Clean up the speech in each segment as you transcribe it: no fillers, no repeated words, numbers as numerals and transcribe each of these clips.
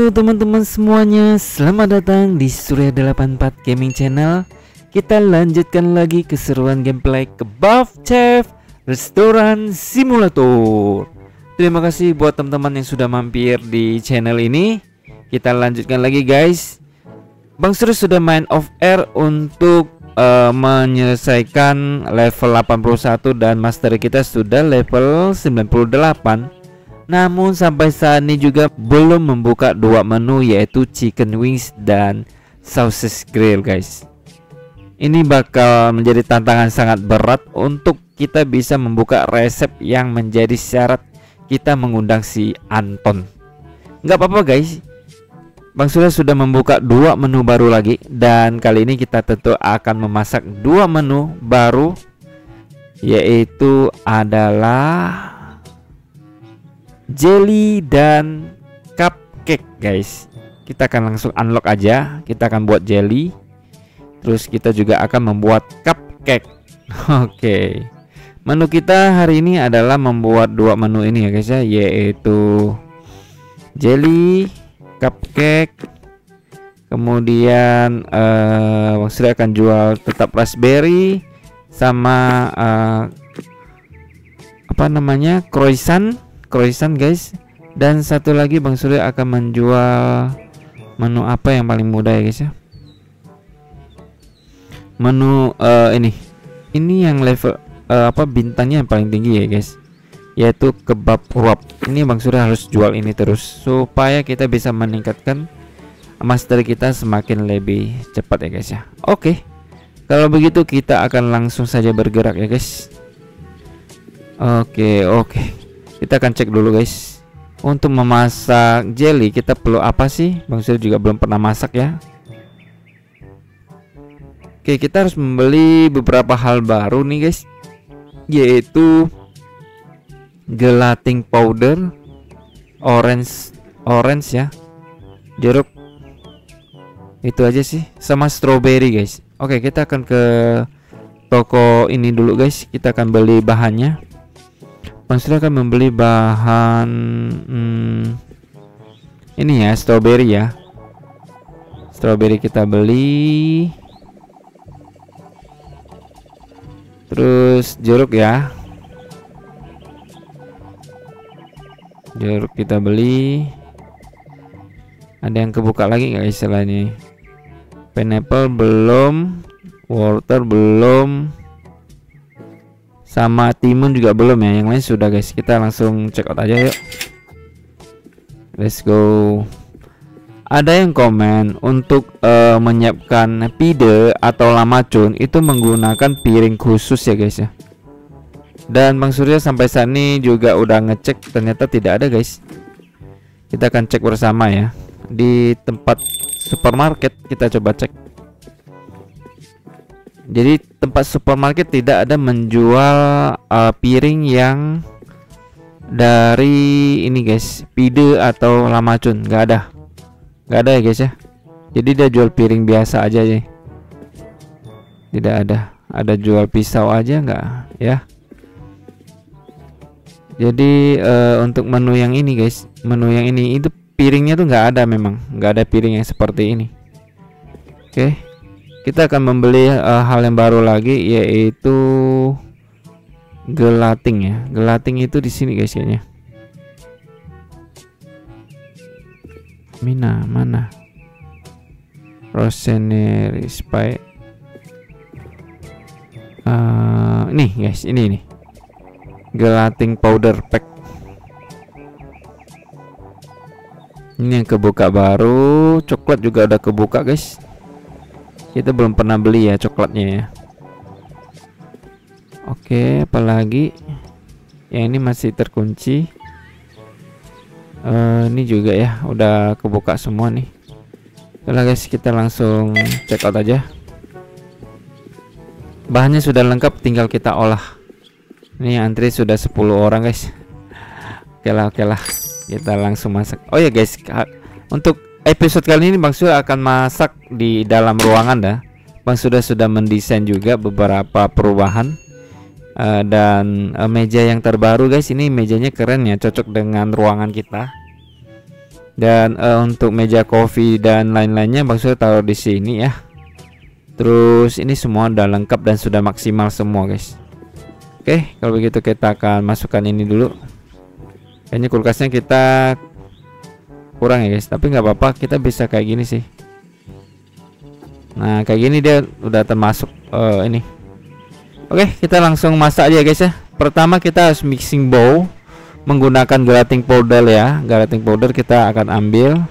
Halo teman-teman semuanya, selamat datang di Surya 84 Gaming Channel. Kita lanjutkan lagi keseruan gameplay Kebab Chef Restoran Simulator. Terima kasih buat teman-teman yang sudah mampir di channel ini. Kita lanjutkan lagi guys. Bang Surya sudah main off air untuk menyelesaikan level 81 dan master kita sudah level 98. Namun sampai saat ini juga belum membuka dua menu, yaitu chicken wings dan sausage grill guys. Ini bakal menjadi tantangan sangat berat untuk kita bisa membuka resep yang menjadi syarat kita mengundang si Anton. Nggak apa-apa guys, Bang Surya sudah membuka dua menu baru lagi. Dan kali ini kita tentu akan memasak dua menu baru, yaitu adalah jelly dan cupcake guys. Kita akan langsung unlock aja. Kita akan buat jelly, terus kita juga akan membuat cupcake. Oke. Menu kita hari ini adalah membuat dua menu ini ya guys ya, yaitu jelly, cupcake. Kemudian Bang Surya akan jual tetap raspberry sama apa namanya, croissant guys. Dan satu lagi Bang Surya akan menjual menu apa yang paling mudah ya guys ya, menu ini yang level apa bintangnya yang paling tinggi ya guys, yaitu kebab uap. Ini Bang Surya harus jual ini terus supaya kita bisa meningkatkan master kita semakin lebih cepat ya guys ya. Oke, kalau begitu kita akan langsung saja bergerak ya guys. Oke, kita akan cek dulu guys. Untuk memasak jelly kita perlu apa sih? Bang Surya juga belum pernah masak ya. Oke, kita harus membeli beberapa hal baru nih guys, yaitu gelatin powder, orange ya, jeruk, itu aja sih, sama strawberry guys. Oke, kita akan ke toko ini dulu guys. Kita akan beli bahannya. Bang Surya akan membeli bahan ini ya, strawberry ya. Strawberry kita beli. Terus jeruk ya. Jeruk kita beli. Ada yang kebuka lagi nggak istilahnya? Pineapple belum, water belum, sama timun juga belum ya. Yang lain sudah guys. Kita langsung check out aja yuk. Let's go. Ada yang komen untuk menyiapkan pide atau lamacun itu menggunakan piring khusus ya guys ya. Dan Bang Surya sampai saat ini juga udah ngecek, ternyata tidak ada guys. Kita akan cek bersama ya. Di tempat supermarket kita coba cek. Jadi tempat supermarket tidak ada menjual piring yang dari ini guys, pide atau lamacun, nggak ada ya guys ya. Jadi dia jual piring biasa aja ya. Tidak ada jual pisau aja nggak ya. Jadi untuk menu yang ini guys, menu yang ini itu piringnya tuh nggak ada, memang nggak ada piring yang seperti ini. Oke, kita akan membeli hal yang baru lagi, yaitu gelatin ya. Gelatin itu di sini guys kayaknya. Mana? Rosemary Spice. Nih guys, ini nih. Gelatin powder pack. Ini yang kebuka baru. Coklat juga udah kebuka guys. Kita belum pernah beli ya coklatnya ya. Oke, apalagi yang ini masih terkunci. Ini juga ya udah kebuka semua nih. Oke guys, kita langsung check out aja. Bahannya sudah lengkap, tinggal kita olah. Ini antri sudah 10 orang guys. Oke lah, kita langsung masak. Oh ya guys, untuk episode kali ini Bang Surya akan masak di dalam ruangan dah. Bang Surya sudah mendesain juga beberapa perubahan. Dan meja yang terbaru guys, ini mejanya keren ya, cocok dengan ruangan kita. Dan untuk meja kopi dan lain-lainnya Bang Surya taruh di sini ya. Terus ini semua udah lengkap dan sudah maksimal semua guys. Oke, kalau begitu kita akan masukkan ini dulu. Kayaknya kulkasnya kita kurang ya guys, tapi nggak apa-apa, kita bisa kayak gini sih. Nah kayak gini dia udah termasuk ini. Oke, kita langsung masak aja guys ya. Pertama kita harus mixing bowl menggunakan gelatin powder ya. Gelatin powder kita akan ambil.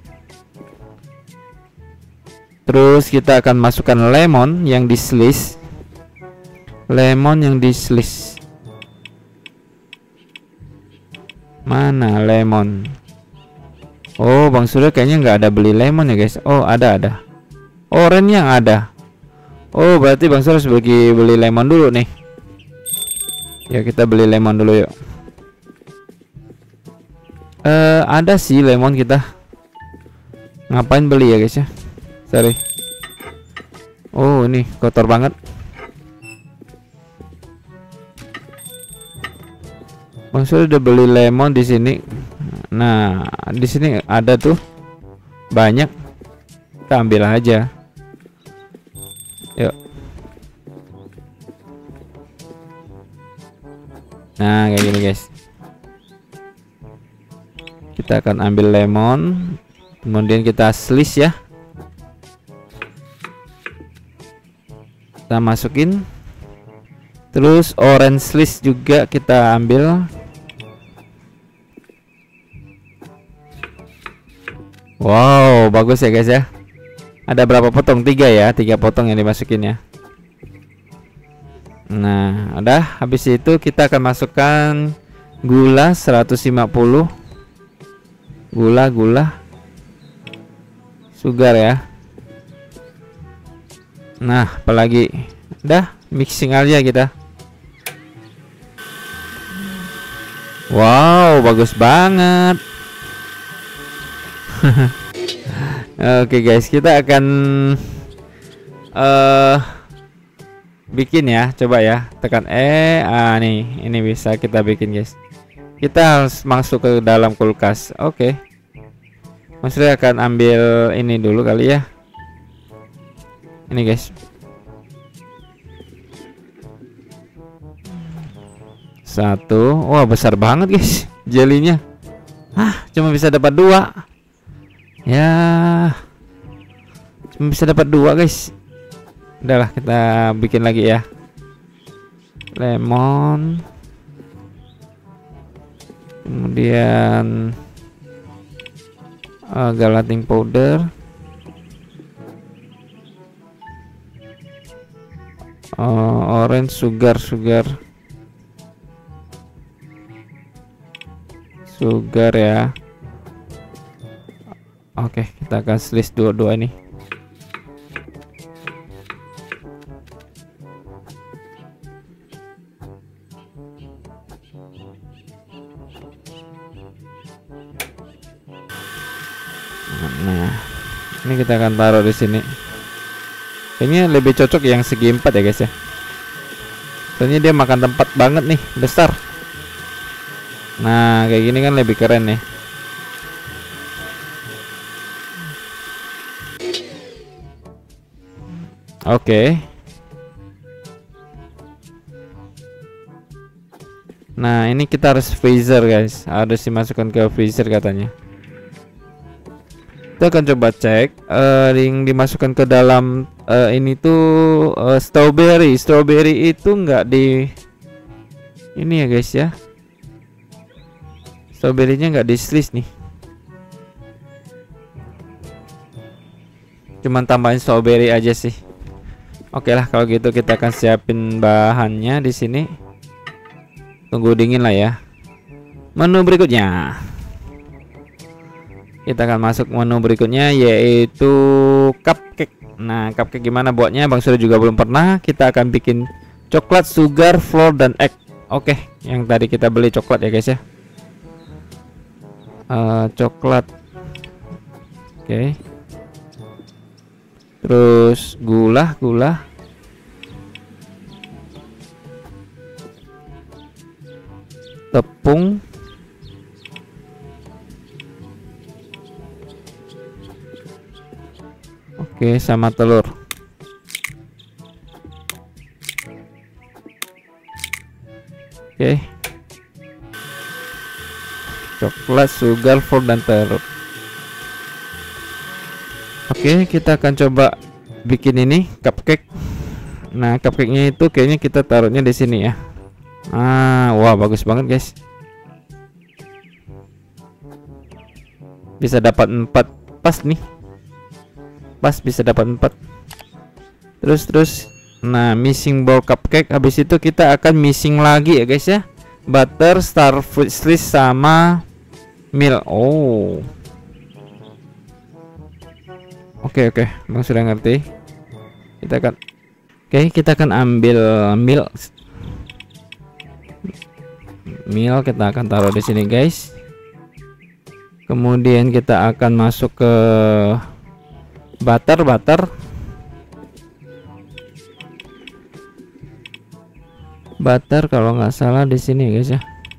Terus kita akan masukkan lemon yang di slice. Lemon yang di slice. Mana lemon? Oh, Bang Surya kayaknya nggak ada beli lemon ya guys. Oh, ada. Orange yang ada. Oh, berarti Bang Surya harus beli lemon dulu nih. Ya, kita beli lemon dulu yuk. Ada sih lemon kita. Ngapain beli ya guys ya? Sorry. Oh, ini kotor banget. Bang Surya udah beli lemon di sini. Nah, di sini ada tuh banyak. Kita ambil aja. Yuk. Nah, kayak gini guys. Kita akan ambil lemon, kemudian kita slice ya. Kita masukin. Terus orange slice juga kita ambil. Wow, bagus ya guys ya. Ada berapa potong? 3 ya, 3 potong yang dimasukin ya. Nah, udah. Habis itu kita akan masukkan gula 150. Gula sugar ya. Nah, apalagi udah mixing aja kita. Wow, bagus banget. Oke guys, kita akan bikin ya, coba ya, tekan nih, ini bisa kita bikin guys. Kita harus masuk ke dalam kulkas. Oke. Mas Surya akan ambil ini dulu kali ya. Ini guys. Satu. Wah, besar banget guys jelinya. Cuma bisa dapat 2. Ya, cuma bisa dapat 2 guys. Udahlah, kita bikin lagi ya. Lemon, kemudian gelatin powder, orange sugar ya. Oke, kita akan slice dua-dua ini. Nah, ini kita akan taruh di sini. Kayaknya lebih cocok yang segi 4 ya guys ya. Soalnya dia makan tempat banget nih, besar. Nah, kayak gini kan lebih keren nih. Oke. Nah, ini kita harus freezer guys. Harus dimasukkan ke freezer katanya. Kita akan coba cek yang dimasukkan ke dalam ini tuh strawberry. Strawberry itu nggak di ini ya guys ya. Strawberry-nya nggak di slice nih. Cuman tambahin strawberry aja sih. Oke lah, kalau gitu kita akan siapin bahannya di sini. Tunggu dingin lah ya. Menu berikutnya. Kita akan masuk menu berikutnya, yaitu cupcake. Nah, cupcake gimana buatnya? Bang Surya juga belum pernah. Kita akan bikin coklat, sugar, flour, dan egg. Oke, yang tadi kita beli coklat ya guys ya. Coklat. Oke. Terus gula, tepung, Oke, sama telur. Oke. Coklat, sugar, fruit, dan telur. Oke, kita akan coba bikin ini cupcake. Nah, cupcake-nya itu kayaknya kita taruhnya di sini ya. Wah, bagus banget guys. Bisa dapat 4 pas nih. Pas bisa dapat 4. Terus. Nah, missing bowl cupcake. Habis itu kita akan missing lagi ya guys ya. Butter, starfish sama milk. Oh. Oke, Bang sudah ngerti. Kita akan ambil milk. Milk kita akan taruh di sini guys. Kemudian kita akan masuk ke butter. Butter kalau nggak salah di sini guys ya.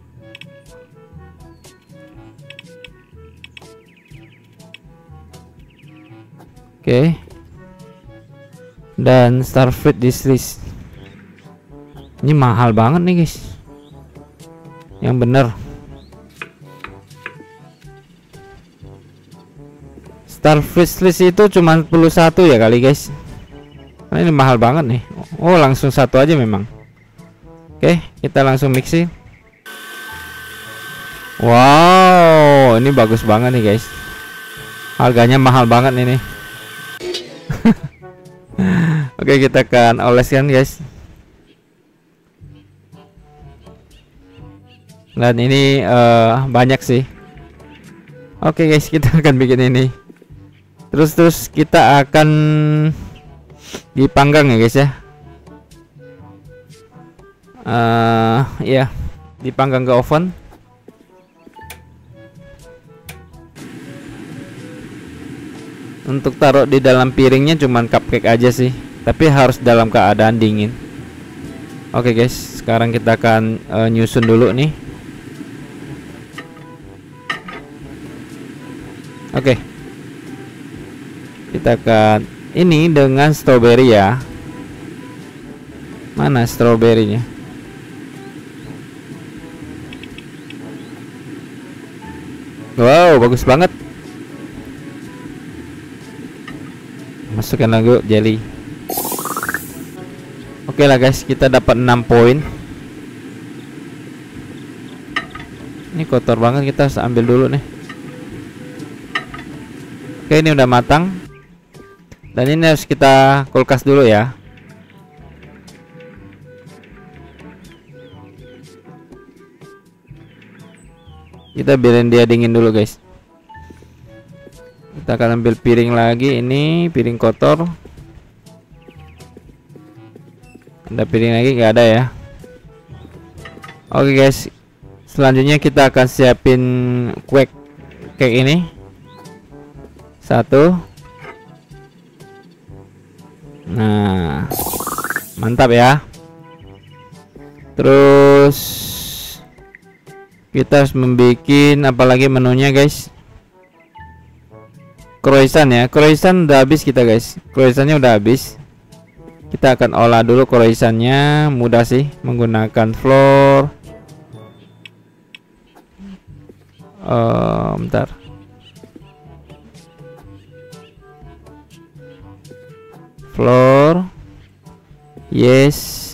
Oke. Dan starfish dish. Ini mahal banget nih guys. Yang bener. Starfish itu cuma 11 ya kali guys. Nah, ini mahal banget nih. Oh, langsung satu aja memang. Oke, kita langsung mixing. Wow, ini bagus banget nih guys. Harganya mahal banget ini. Oke, kita akan oleskan guys. Dan ini banyak sih. Oke guys, kita akan bikin ini. Terus kita akan dipanggang ya guys ya. Ya, dipanggang ke oven. Untuk taruh di dalam piringnya cuman cupcake aja sih, tapi harus dalam keadaan dingin. Oke guys, sekarang kita akan nyusun dulu nih. Oke, kita akan ini dengan strawberry ya. Mana strawberrynya? Wow, bagus banget. Masukkan lagi jelly. Oke lah guys, kita dapat 6 poin. Ini kotor banget, kita harus ambil dulu nih. Oke, ini udah matang. Dan ini harus kita kulkas dulu ya. Kita biarin dia dingin dulu guys. Kita akan ambil piring lagi. Ini piring kotor. Ada piring lagi nggak ada ya. Oke guys, selanjutnya kita akan siapin cake ini. 1. Nah, mantap ya. Terus kita harus membuat apalagi menunya guys. Croissant ya. Croissant udah habis kita guys. Croissantnya udah habis. Kita akan olah dulu croissantnya. Mudah sih, menggunakan flour. Bentar. Flour. Yes.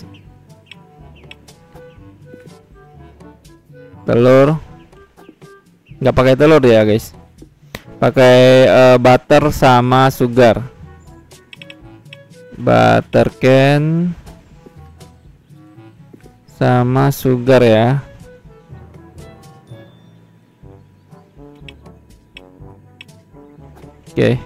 Telur. Nggak pakai telur ya guys. Pakai butter sama sugar. Butter can sama sugar ya. Oke.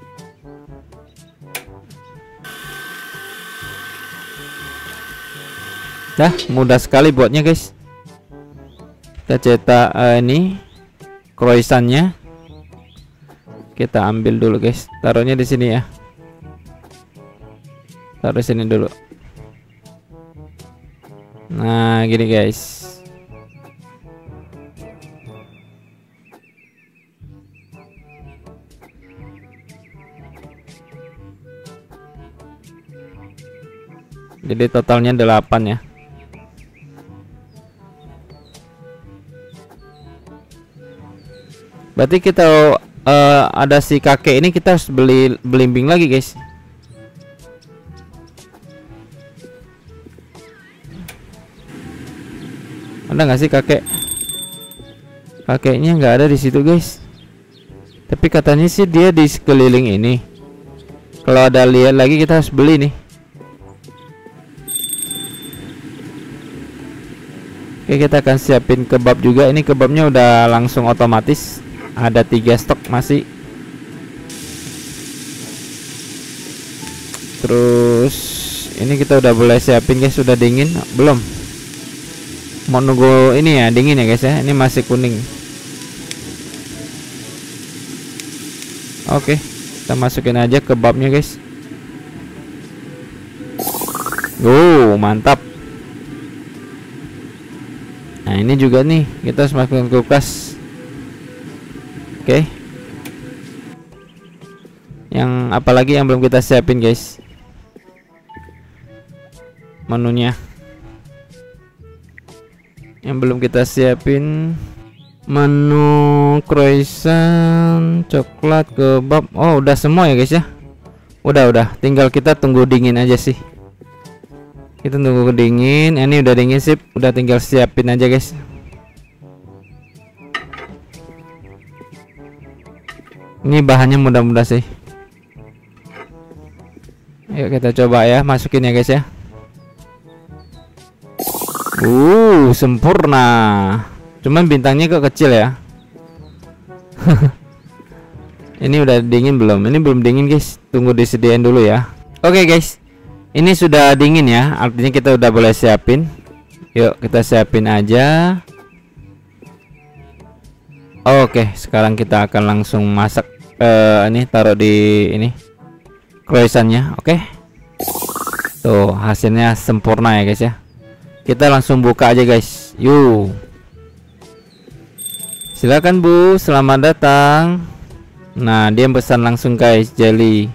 Dah, mudah sekali buatnya guys. Kita cetak ini croissantnya. Kita ambil dulu guys. Taruhnya di sini ya. Taruh sini dulu. Nah, gini guys. Jadi totalnya 8 ya. Berarti kita ada si kakek ini, kita harus beli belimbing lagi guys. Ada nggak sih kakek? Kakeknya nggak ada di situ guys. Tapi katanya sih dia di sekeliling ini. Kalau ada lihat lagi kita harus beli nih. Oke, kita akan siapin kebab juga. Ini kebabnya udah langsung otomatis. Ada 3 stok masih. Terus ini kita udah boleh siapin guys. Sudah dingin belum? Mau nunggu ini ya, dingin ya guys ya. Ini masih kuning. Oke, kita masukin aja kebabnya guys. Mantap. Nah ini juga nih, kita harus masukin kulkas. Oke. Yang apalagi yang belum kita siapin guys, menunya. Yang belum kita siapin menu croissant, coklat, kebab. Oh udah semua ya guys ya. Udah tinggal kita tunggu dingin aja sih. Kita tunggu dingin. Ini udah dingin sip. Udah tinggal siapin aja guys. Ini bahannya mudah-mudah sih. Ayo kita coba ya, masukin ya guys ya. Sempurna. Cuman bintangnya kok kecil ya. Ini udah dingin belum? Ini belum dingin guys. Tunggu disediain dulu ya. Oke guys, ini sudah dingin ya. Artinya kita udah boleh siapin. Yuk kita siapin aja. Oke, sekarang kita akan langsung masak. Ini taruh di ini croissantnya. Oke. Tuh hasilnya sempurna ya guys ya. Kita langsung buka aja guys. Yuk. Silakan Bu, selamat datang. Nah, dia pesan langsung guys, jelly.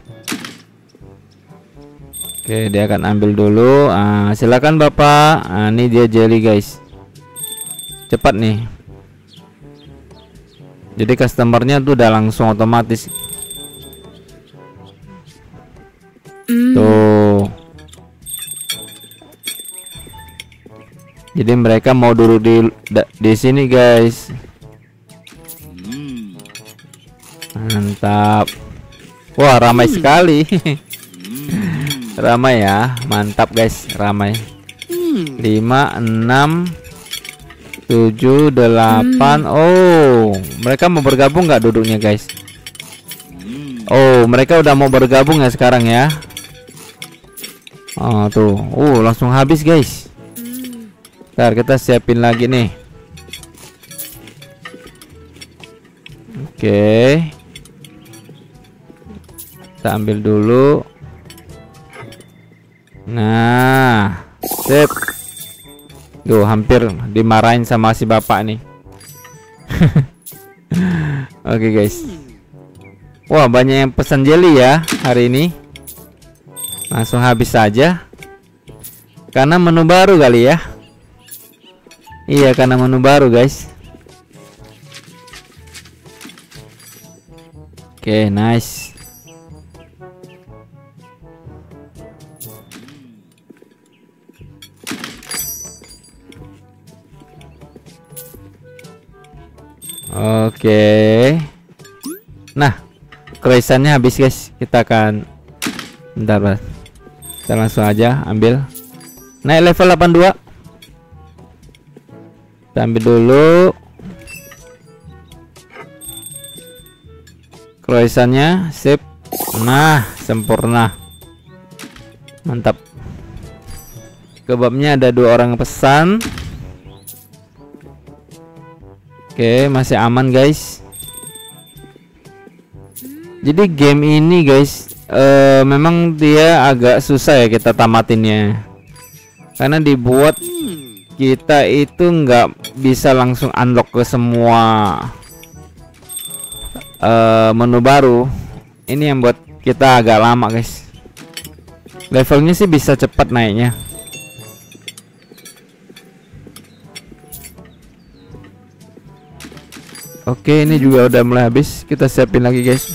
Oke, dia akan ambil dulu. Silakan Bapak. Ini dia jelly guys. Cepat nih. Jadi customernya tuh udah langsung otomatis. Tuh. Jadi mereka mau duduk di sini guys. Mantap. Wah ramai sekali. Ramai ya. Mantap guys, ramai. 5, 6, 7, 8. Oh mereka mau bergabung nggak duduknya guys? Oh mereka udah mau bergabung ya sekarang ya. Oh tuh. Langsung habis guys. Ntar kita siapin lagi nih. Oke. Kita ambil dulu. Nah, sip. Tuh hampir dimarahin sama si bapak nih. Oke guys. Wah banyak yang pesan jelly ya hari ini. Langsung habis saja. Karena menu baru kali ya. Iya karena menu baru guys. Oke, nice. Oke. Nah, croissantnya habis guys. Kita akan bentar. Kita langsung aja ambil. Naik level 82. Kita ambil dulu croissantnya, sip. Nah, sempurna. Mantap. Kebabnya ada 2 orang pesan. Oke, masih aman guys. Jadi game ini guys, memang dia agak susah ya kita tamatinnya. Karena dibuat kita itu nggak bisa langsung unlock ke semua menu baru. Ini yang buat kita agak lama guys. Levelnya sih bisa cepat naiknya. Oke, ini juga udah mulai habis. Kita siapin lagi guys.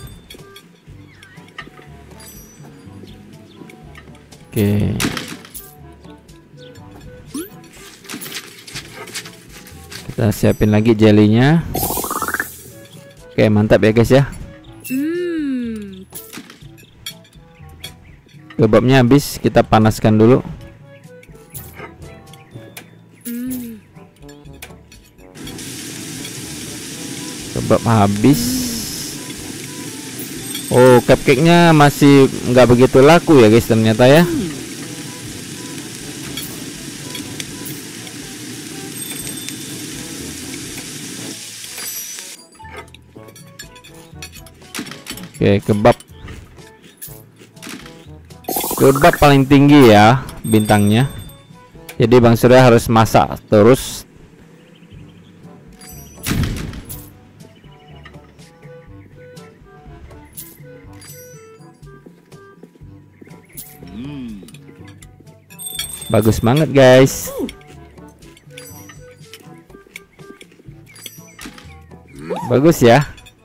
Oke. Kita siapin lagi jelinya. Oke, mantap ya guys ya. Kebabnya habis, kita panaskan dulu. Kebab habis. Oh, cupcake-nya masih nggak begitu laku ya guys ternyata ya. Oke, kebab paling tinggi ya bintangnya. Jadi Bang Surya harus masak terus. Bagus banget guys. Bagus ya.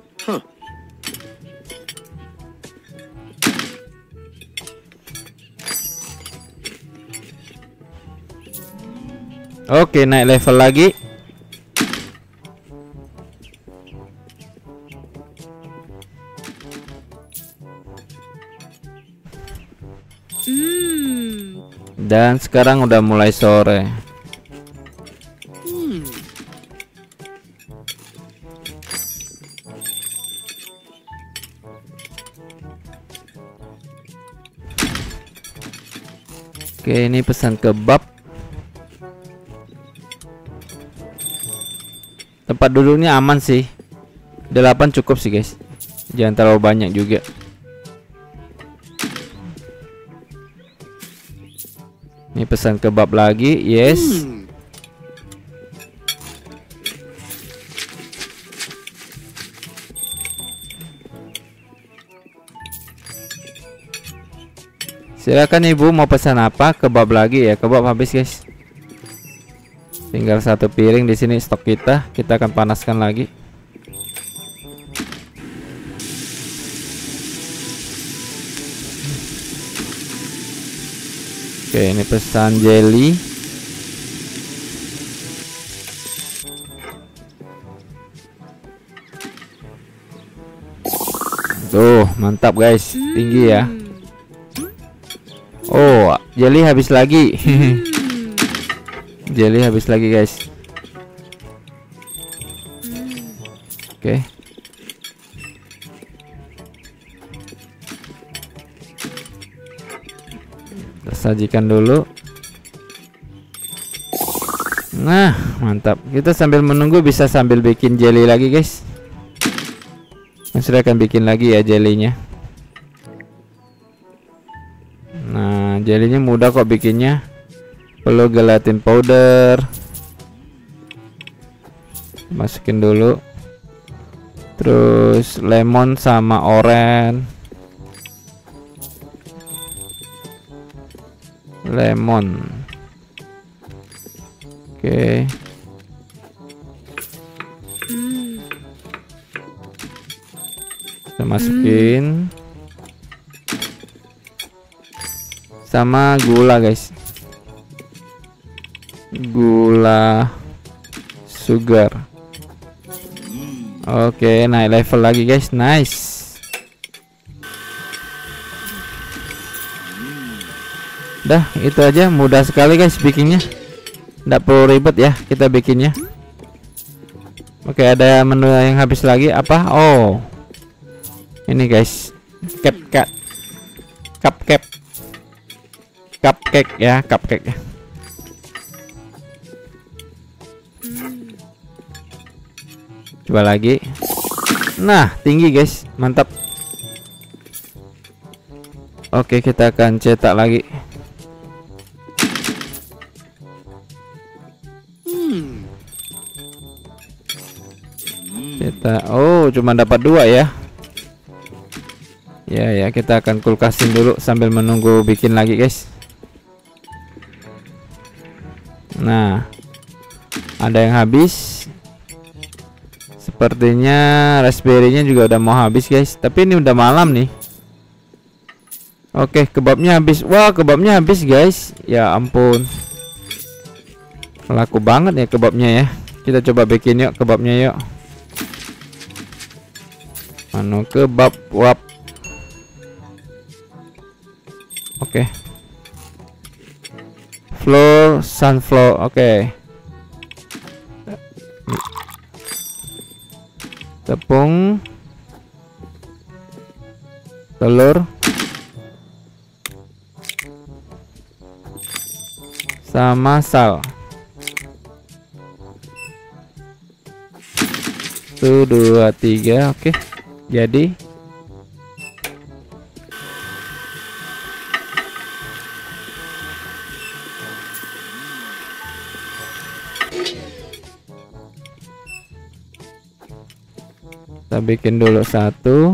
Oke, naik level lagi. Dan sekarang udah mulai sore. Oke, ini pesan kebab. Tempat duduknya aman sih. 8 cukup sih guys. Jangan terlalu banyak juga. Ini pesan kebab lagi. Yes. Silakan ibu, mau pesan apa? Kebab lagi ya. Kebab habis guys. Tinggal 1 piring di sini stok kita. Kita akan panaskan lagi. Oke, ini pesan jelly. Tuh, mantap guys. Tinggi ya. Oh, jelly habis lagi. Jelly habis lagi guys. Oke. Kita sajikan dulu. Nah, mantap. Kita sambil menunggu bisa sambil bikin jelly lagi guys. Saya akan bikin lagi ya jelinya. Nah, jelinya mudah kok bikinnya. Perlu gelatin powder. Masukin dulu. Terus lemon sama oren. Lemon. Oke. Kita masukin. Sama gula guys. Gula sugar. Oke, naik level lagi guys. Nice. Dah, itu aja. Mudah sekali guys bikinnya. Nggak perlu ribet ya kita bikinnya. Oke, ada menu yang habis lagi. Apa? Oh, ini guys. Cupcake ya, cupcake ya. Coba lagi. Nah, tinggi guys, mantap. Oke, kita akan cetak lagi. Cetak. Oh, cuma dapat 2 ya. Ya, kita akan kulkasin dulu sambil menunggu bikin lagi, guys. Nah, ada yang habis. Sepertinya raspberry-nya juga udah mau habis, guys. Tapi ini udah malam nih. Oke, kebabnya habis. Wah, kebabnya habis, guys. Ya ampun. Laku banget ya kebabnya ya. Kita coba bikin yuk kebabnya yuk. Manu kebab wap. Oke. Flour, sunflower. Oke. Tepung, telur, sama sal. 1, 2, 3. Oke. Jadi kita bikin dulu 1,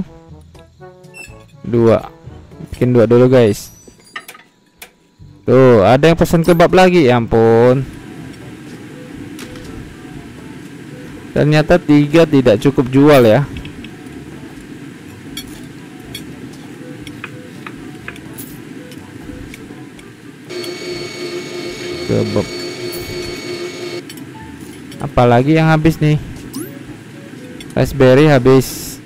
2. Bikin 2 dulu, guys. Tuh, ada yang pesan kebab lagi. Ya ampun. Ternyata 3 tidak cukup jual ya. Kebab. Apalagi yang habis nih? Raspberry habis.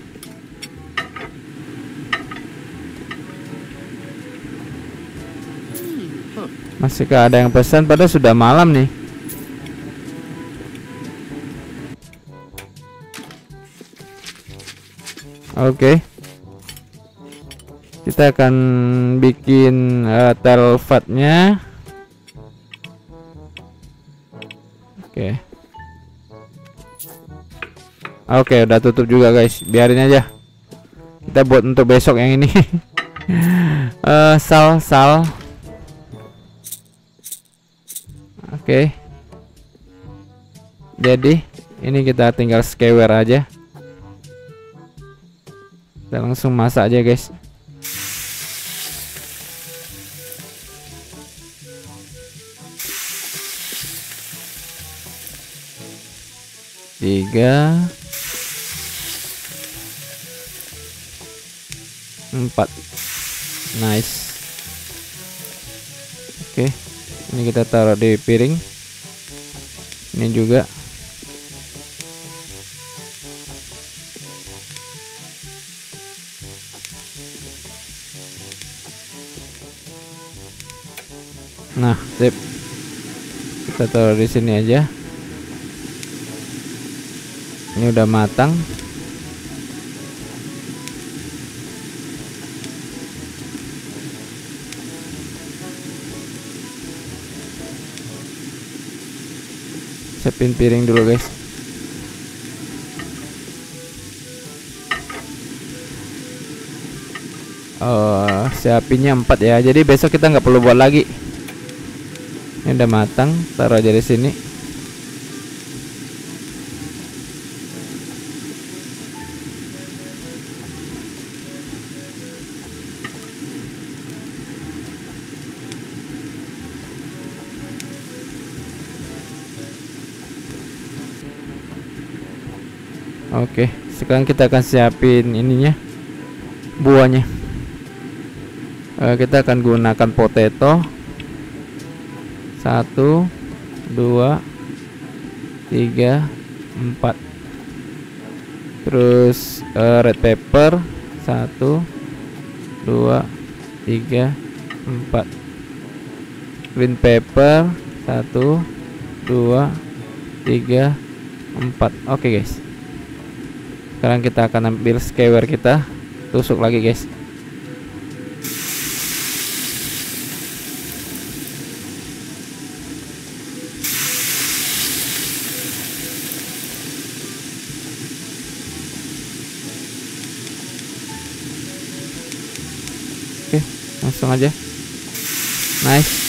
Masihkah ada yang pesan? Padahal sudah malam nih. Oke. Kita akan bikin telfatnya. Oke. Oke, udah tutup juga, guys. Biarin aja. Kita buat untuk besok yang ini. Sal. Oke. Jadi ini kita tinggal skewer aja. Kita langsung masak aja, guys. Tiga, 4. Nice. Oke, ini kita taruh di piring. Ini juga. Nah, sip. Kita taruh di sini aja. Ini udah matang. Siapin piring dulu, guys. Siapinnya 4 ya. Jadi besok kita nggak perlu buat lagi. Ini udah matang, taruh aja di sini. Oke, sekarang kita akan siapin ininya, buahnya. Kita akan gunakan potato. 1, 2, 3, 4. Terus red pepper. 1, 2, 3, 4. Green pepper. 1, 2, 3, 4. Oke, guys. Sekarang kita akan ambil skewer kita, tusuk lagi, guys. Oke, langsung aja. Nice.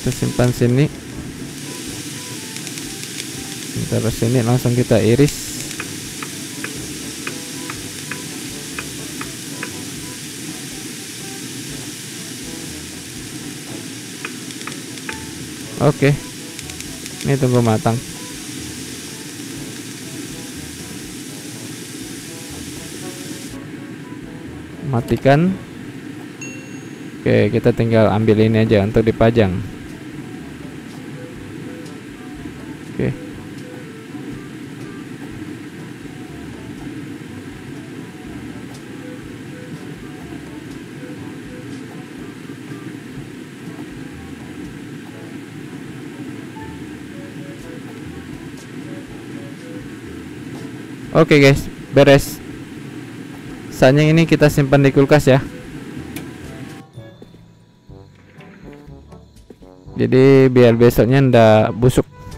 kita simpan sini. Taruh sini, langsung kita iris. Oke, ini tunggu matang. Matikan. Oke, kita tinggal ambil ini aja untuk dipajang. Oke. Oke guys, beres. Saatnya ini kita simpan di kulkas ya. Jadi biar besoknya ndak busuk.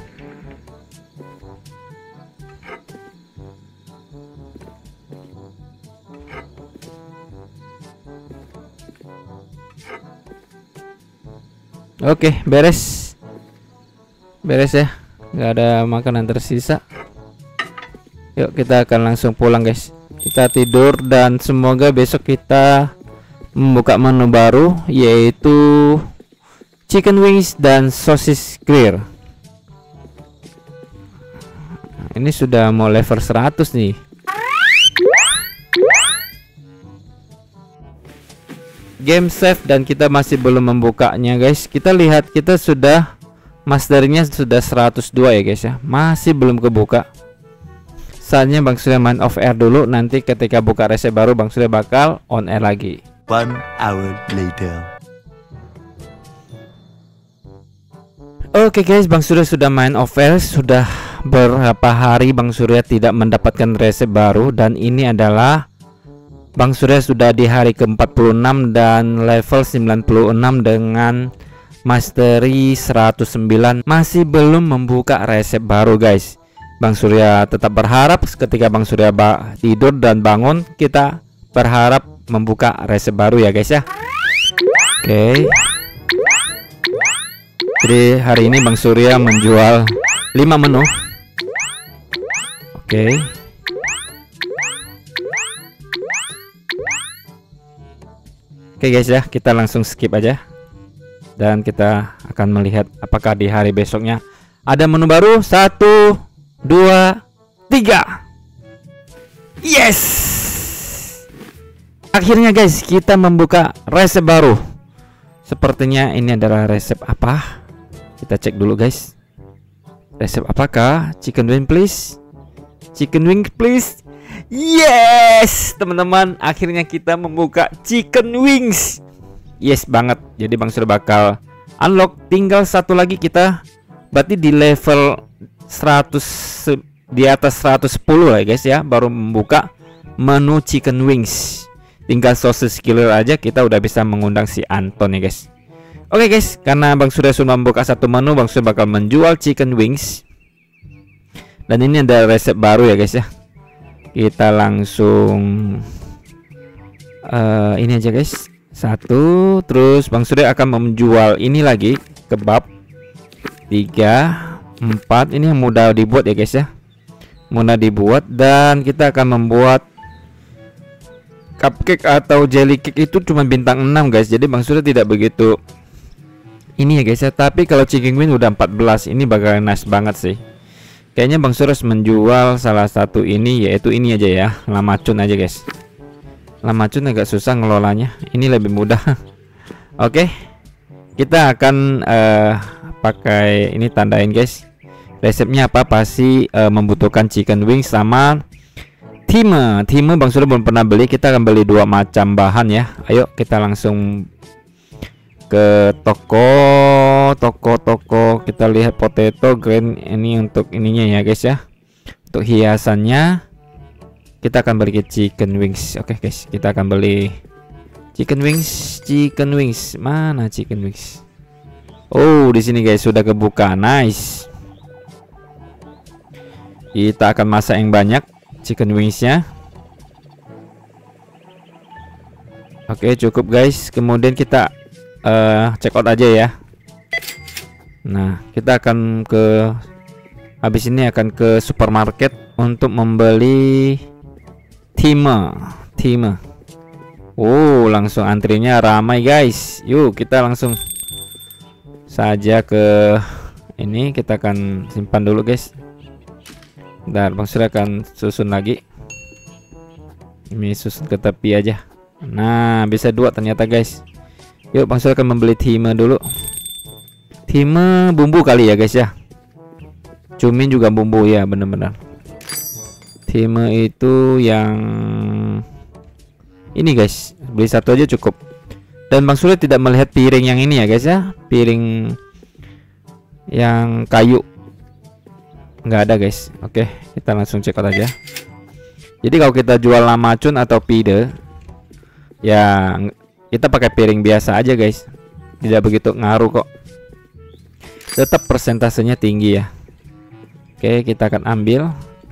Oke, beres. Beres ya. Nggak ada makanan tersisa. Yuk kita akan langsung pulang guys. Kita tidur dan semoga besok kita membuka menu baru, yaitu chicken wings dan sosis grill. Ini sudah mau level 100 nih. Game save dan kita masih belum membukanya guys. Kita lihat kita sudah masternya sudah 102 ya guys ya. Masih belum kebuka. Saatnya Bang Surya main off air dulu. Nanti ketika buka resep baru Bang Surya bakal on air lagi. 1 hour later. Oke guys, Bang Surya sudah main off air. Sudah berapa hari Bang Surya tidak mendapatkan resep baru. Dan ini adalah Bang Surya sudah di hari ke-46 dan level 96 dengan mastery 109. Masih belum membuka resep baru guys. Bang Surya tetap berharap ketika Bang Surya tidur dan bangun, kita berharap membuka resep baru ya guys ya. Oke. Jadi hari ini Bang Surya menjual 5 menu. Oke. Oke guys ya, kita langsung skip aja. Dan kita akan melihat apakah di hari besoknya ada menu baru. 1 2 3. Yes. Akhirnya guys kita membuka resep baru. Sepertinya ini adalah resep apa? Kita cek dulu guys. Resep apakah? Chicken wing please. Chicken wing please. Yes, teman-teman, akhirnya kita membuka chicken wings. Yes banget. Jadi Bang Surya bakal unlock. Tinggal satu lagi kita. Berarti di level 100, di atas 110 lah guys ya, baru membuka menu chicken wings. Tinggal sosis killer aja kita udah bisa mengundang si Anton ya guys. Oke guys, karena Bang Surya sudah membuka satu menu, Bang Surya bakal menjual chicken wings. Dan ini ada resep baru ya guys ya. Kita langsung ini aja guys. 1, terus Bang Surya akan menjual ini lagi, kebab. 3 4, ini yang mudah dibuat ya guys ya, mudah dibuat. Dan kita akan membuat cupcake atau jelly cake itu cuma bintang 6 guys. Jadi Bang Surya tidak begitu ini ya guys ya. Tapi kalau chicken wing udah 14, ini bakal nice banget sih. Kayaknya Bang Surya harus menjual salah satu ini, yaitu ini aja ya, lamacun aja guys. Lamacun agak susah ngelolanya, ini lebih mudah. Oke, kita akan pakai ini, tandain guys. Resepnya apa? Pasti membutuhkan chicken wings sama time. Time Bang Surya belum pernah beli. Kita akan beli 2 macam bahan ya. Ayo kita langsung ke toko. Kita lihat potato green, ini untuk ininya ya guys ya. Untuk hiasannya kita akan beli chicken wings. Oke guys, kita akan beli chicken wings. Mana chicken wings? Oh, di sini guys sudah kebuka. Nice. Kita akan masak yang banyak chicken wingsnya. Oke, cukup guys. Kemudian kita check out aja ya. Nah, kita akan habis ini akan ke supermarket untuk membeli Time. Oh, langsung antrinya ramai guys. Yuk kita langsung saja ke ini. Kita akan simpan dulu guys. Dan Bang Surya akan susun lagi. Ini susun ke tepi aja. Nah, bisa 2 ternyata guys. Yuk Bang Surya akan membeli Time dulu. Time bumbu kali ya guys ya. Cumin juga bumbu ya, bener-bener. Time itu yang ini guys, beli 1 aja cukup. Dan Bang Surya tidak melihat piring yang ini ya guys ya. Piring yang kayu nggak ada guys. Oke, kita langsung check out aja. Jadi kalau kita jual lamacun atau pide, ya kita pakai piring biasa aja guys. Tidak begitu ngaruh kok. Tetap persentasenya tinggi ya. Oke, kita akan ambil.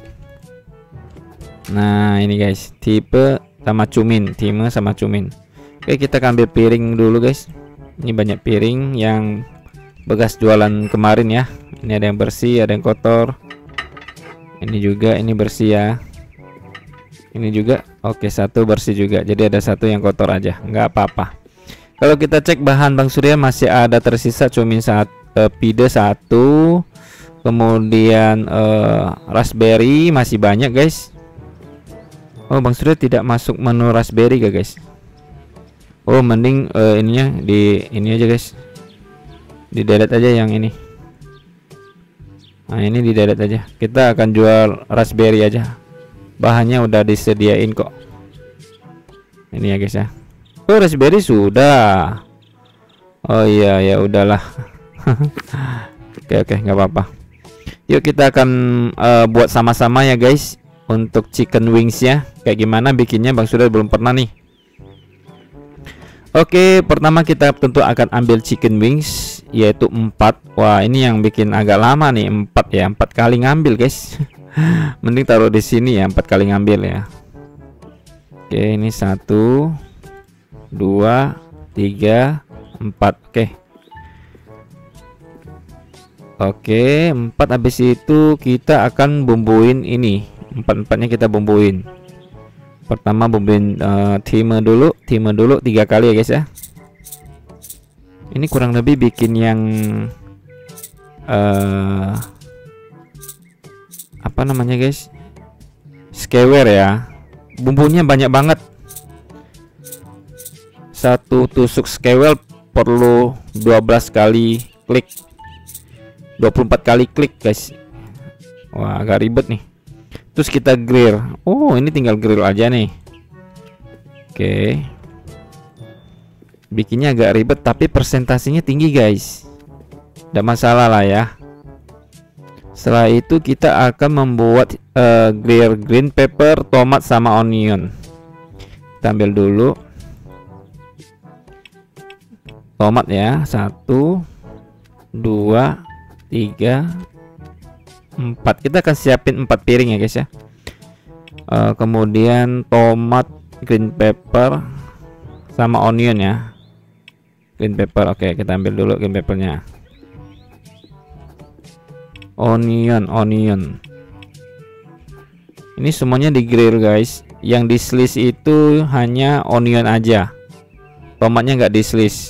Nah ini guys, tipe sama cumin, Time sama cumin. Oke, kita akan ambil piring dulu guys. Ini banyak piring yang bekas jualan kemarin ya. Ini ada yang bersih, ada yang kotor. Ini juga, ini bersih ya. Ini juga, oke, 1 bersih juga. Jadi ada 1 yang kotor aja, nggak apa-apa. Kalau kita cek bahan Bang Surya masih ada tersisa cumin pide 1. Kemudian raspberry masih banyak guys. Oh, Bang Surya tidak masuk menu raspberry gak guys? Oh, mending ininya di ini aja guys. Di delete aja yang ini. Nah, ini di delete aja. Kita akan jual raspberry aja. Bahannya udah disediain kok. Ini ya guys ya. Oh, raspberry sudah. Oh iya ya udahlah. Oke, nggak apa-apa. Yuk kita akan buat sama-sama ya guys. Untuk chicken wings ya, kayak gimana bikinnya Bang Surya belum pernah nih. Oke, pertama kita tentu akan ambil chicken wings, yaitu 4. Wah, ini yang bikin agak lama nih, 4 ya, 4 kali ngambil guys. Mending taruh di sini ya, 4 kali ngambil ya. Oke, ini 1 2 3 4. Oke, 4. Habis itu kita akan bumbuin ini. 4-4-nya kita bumbuin. Pertama bumbuin Time dulu 3 kali ya guys ya. Ini kurang lebih bikin yang apa namanya guys, skewer ya. Bumbunya banyak banget. 1 tusuk skewer perlu 12 kali klik, 24 kali klik guys. Wah, agak ribet nih. Terus kita grill. Oh, ini tinggal grill aja nih. Oke. Bikinnya agak ribet tapi presentasinya tinggi guys. Tidak masalah lah ya. Setelah itu kita akan membuat grill green pepper, tomat sama onion. Kita ambil dulu tomat ya. 1 2 3 4. Kita akan siapin 4 piring ya guys ya. Kemudian tomat, green pepper sama onion ya. Green pepper, oke, kita ambil dulu green peppernya. Onion. Ini semuanya di grill guys. Yang di slice itu hanya onion aja. Tomatnya nggak di slice.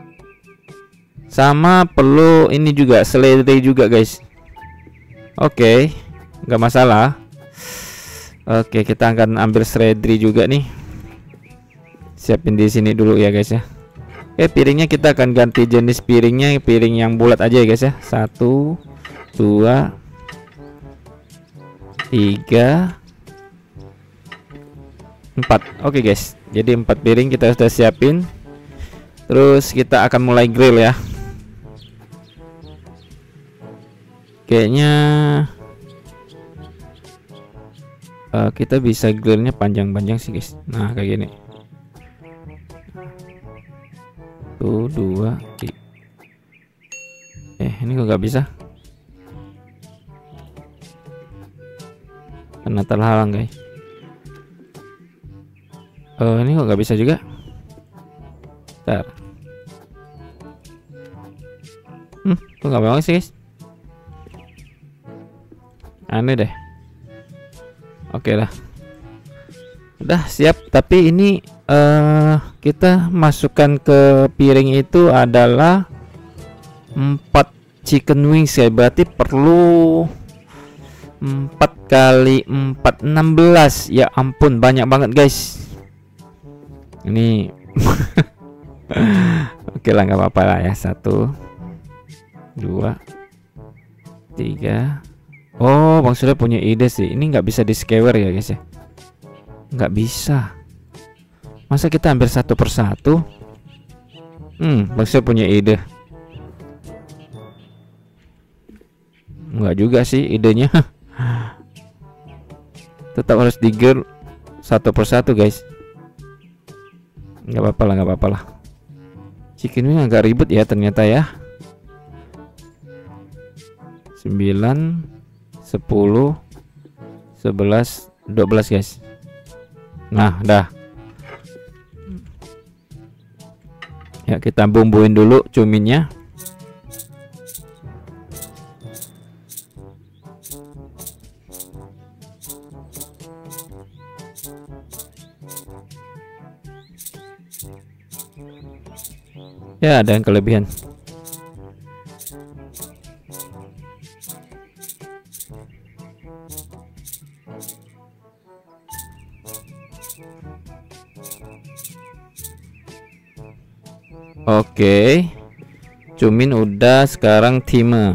Sama perlu ini juga seledri juga guys. Oke, nggak masalah. Oke, kita akan ambil seledri juga nih. Siapin di sini dulu ya guys ya. Piringnya kita akan ganti jenis piringnya, piring yang bulat aja ya guys ya. 1 2 3 4. Oke guys, jadi 4 piring kita sudah siapin. Terus kita akan mulai grill ya. Kayaknya kita bisa grillnya panjang-panjang sih guys. Nah kayak gini. 1 2 3. Ini kok nggak bisa? Karena terhalang guys. Ini kok nggak bisa juga? Bentar. Kok nggak mau sih guys? Aneh deh. Oke lah. Udah siap. Tapi ini kita masukkan ke piring itu adalah 4 chicken wings ya. Berarti perlu 4 kali 4 16. Ya ampun, banyak banget guys. Ini oke lah, nggak apa-apa lah ya. 1 2 3. Oh, Bang Surya punya ide sih. Ini nggak bisa di skewer ya guys ya. Nggak bisa. Masa kita ambil satu persatu? Bang Surya punya ide. Nggak juga sih idenya. Tetap harus digir satu persatu guys. Nggak apa-apa lah, nggak apa-apa lah. Chicken wing agak ribet ya ternyata ya. 9 10 11 12 guys. Nah dah. Ya kita bumbuin dulu cuminnya. Ya ada yang kelebihan. Oke, cumin udah, sekarang time.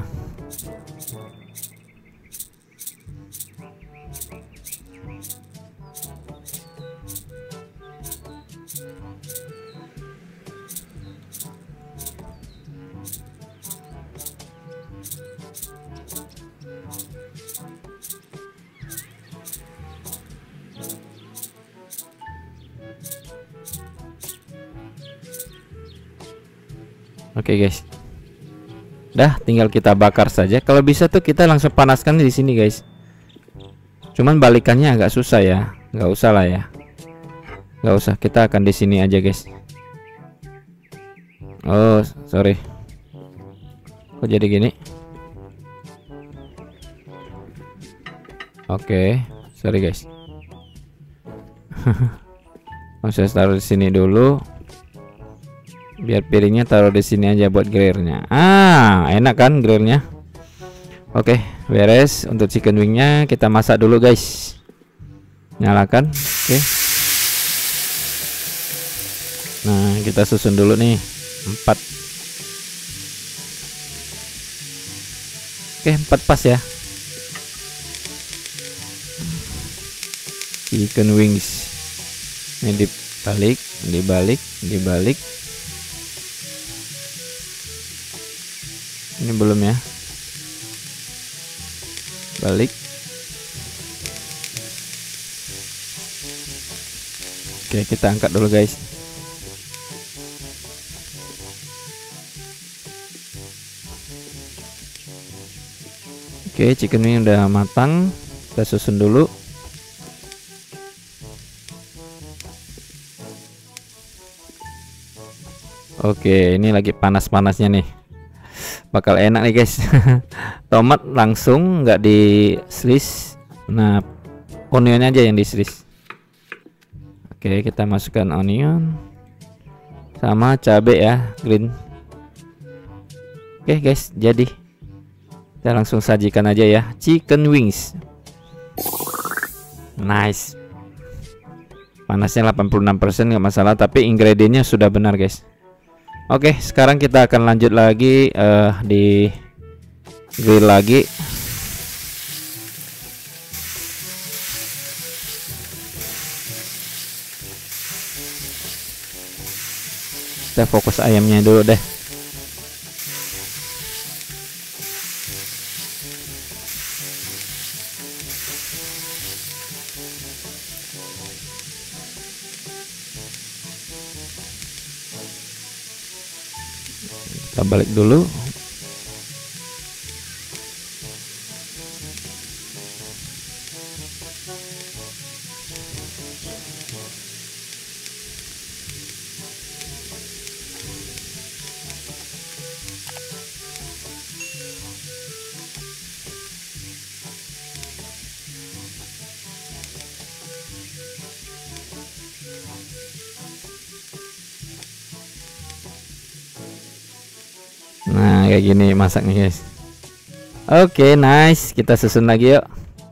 Oke guys, dah tinggal kita bakar saja. Kalau bisa tuh kita langsung panaskan di sini guys. Cuman balikannya agak susah ya. Nggak usah lah ya. Nggak usah, kita akan di sini aja guys. Oh sorry, kok jadi gini? Oke, sorry guys. Saya taruh di sini dulu. Biar piringnya taruh di sini aja buat grillnya. Enak kan grillnya? Oke, beres. Untuk chicken wingnya kita masak dulu guys. Nyalakan. Oke. Nah kita susun dulu nih 4. Oke, 4 pas ya. Chicken wings. Ini dibalik, dibalik, dibalik. Ini belum ya. Balik. Oke, kita angkat dulu guys. Oke, chicken wing udah matang. Kita susun dulu. Oke, ini lagi panas-panasnya nih. Bakal enak nih guys. Tomat langsung nggak di slice. Nah onionnya aja yang di slice. Oke, kita masukkan onion sama cabai ya, green. Oke guys, jadi kita langsung sajikan aja ya, chicken wings. Nice. Panasnya 86% nggak masalah, tapi ingredientnya sudah benar guys. Oke, sekarang kita akan lanjut lagi di grill lagi. Kita fokus ayamnya dulu deh. Kita balik dulu. Nah kayak gini masaknya guys. Oke, nice. Kita susun lagi yuk.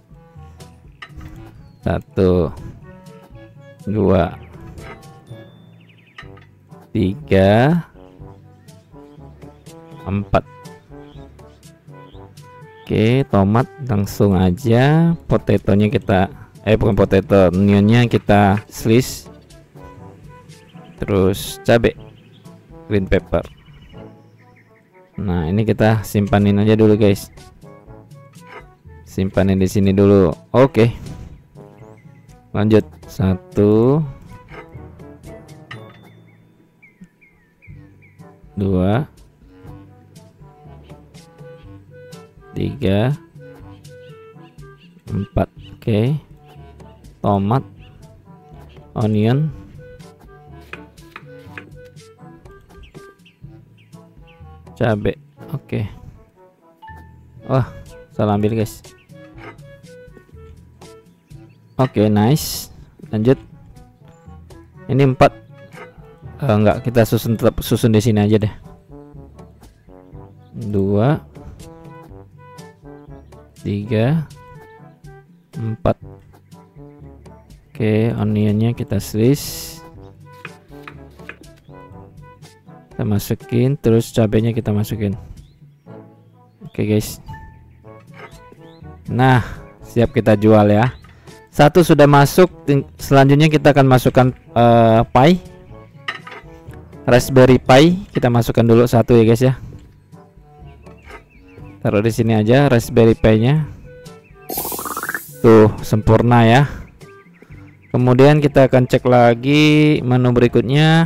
1 2 3. Empat. Oke, tomat langsung aja. Potatonya kita bukan potato, onionnya kita slice. Terus cabai, green pepper. Nah ini kita simpanin aja dulu guys. Simpanin di sini dulu. Oke, lanjut. 1 2 3 4. Oke, tomat, onion, cabai. Oke. Wah, salah ambil guys. Oke, nice. Lanjut. Ini 4. Enggak, kita susun, tetap susun di sini aja deh. 2 3 4. Oke, onionnya kita slice. Kita masukin, terus cabenya kita masukin. Oke guys. Nah, siap kita jual ya. 1 sudah masuk. Selanjutnya kita akan masukkan pie, raspberry pie. Kita masukkan dulu 1 ya guys ya. Taruh di sini aja raspberry pie-nya. Tuh, sempurna ya. Kemudian kita akan cek lagi menu berikutnya,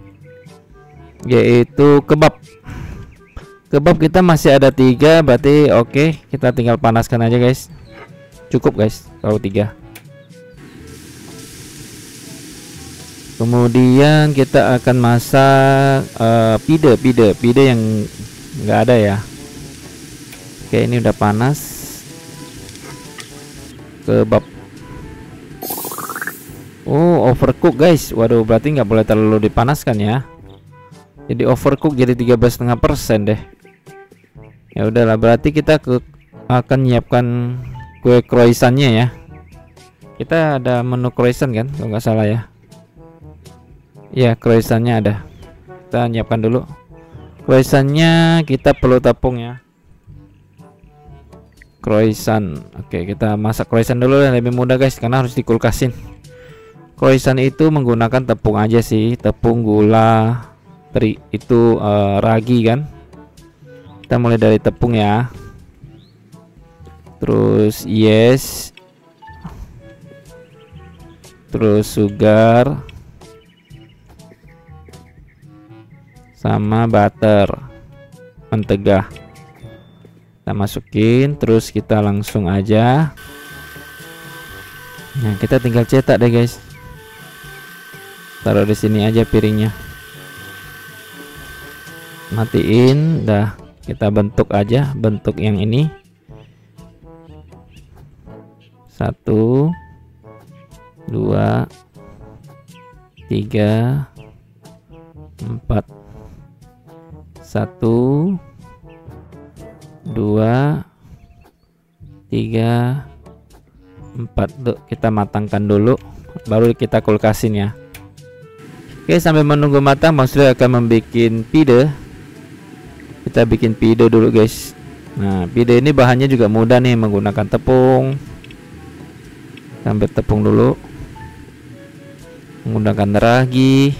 yaitu kebab. Kebab kita masih ada 3, berarti oke. Kita tinggal panaskan aja guys. Cukup guys kalau 3. Kemudian kita akan masak pide yang nggak ada ya. Oke, ini udah panas. Kebab. Oh, overcook guys. Waduh, berarti nggak boleh terlalu dipanaskan ya. Jadi overcook, jadi 13,5% deh. Ya udahlah, berarti kita akan nyiapkan kue croissantnya ya. Kita ada menu croissant kan, kalau nggak salah ya. Ya, croissantnya ada. Kita nyiapkan dulu. Croissantnya kita perlu tepung ya. Croissant. Oke, kita masak croissant dulu yang lebih mudah guys, karena harus dikulkasin. Croissant itu menggunakan tepung aja sih, tepung, gula, itu ragi kan. Kita mulai dari tepung ya. Terus yes. Terus sugar sama butter, mentega. Kita masukin, terus kita langsung aja. Nah, kita tinggal cetak deh guys. Taruh di sini aja piringnya. Matiin, dah. Kita bentuk aja, bentuk yang ini. 1 2 3 4. 1 2 3 4. Tuh, kita matangkan dulu, baru kita kulkasin ya. Oke, sambil menunggu matang, Bang Sri akan membuat pide. Kita bikin pide dulu guys. Nah, pide ini bahannya juga mudah nih, menggunakan tepung. Ambil tepung dulu, menggunakan ragi.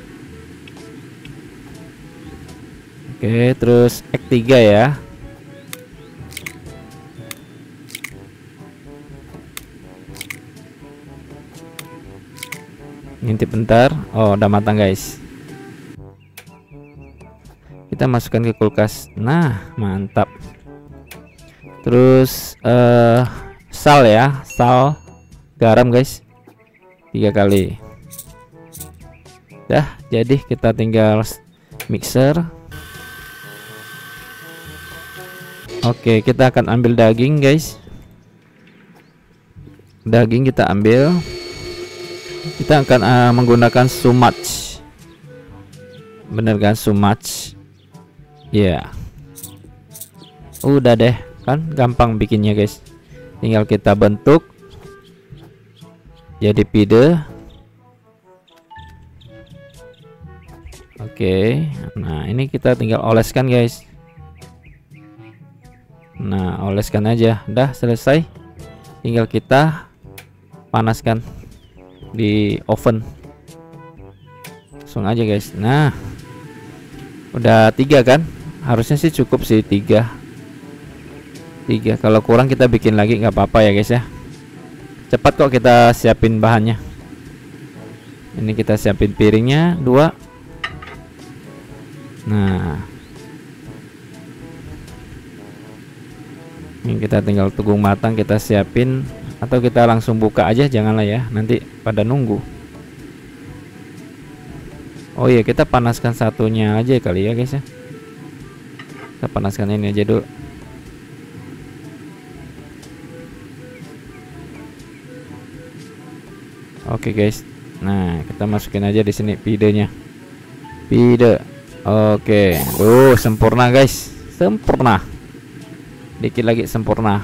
Oke, terus egg 3 ya. Ngintip bentar. Oh, udah matang guys. Kita masukkan ke kulkas. Nah, mantap. Terus sal ya, sal, garam guys, 3 kali. Dah, jadi kita tinggal mixer. Oke, kita akan ambil daging guys. Daging kita ambil. Kita akan menggunakan so much. Bener kan, so much. Ya, Udah deh, kan gampang bikinnya guys. Tinggal kita bentuk jadi pide. Oke, nah ini kita tinggal oleskan guys. Nah, oleskan aja, udah selesai. Tinggal kita panaskan di oven. Langsung aja guys. Nah, udah 3 kan? Harusnya sih cukup sih 3. Kalau kurang kita bikin lagi nggak apa-apa ya guys ya. Cepat kok kita siapin bahannya. Ini kita siapin piringnya 2. Nah, ini kita tinggal tunggu matang, kita siapin, atau kita langsung buka aja, janganlah ya, nanti pada nunggu. Oh iya, kita panaskan satunya aja kali ya guys ya. Kita panaskan ini aja dulu. Oke guys. Nah, kita masukin aja di sini pidenya. Pide. Oke, sempurna guys, sempurna. Dikit lagi sempurna.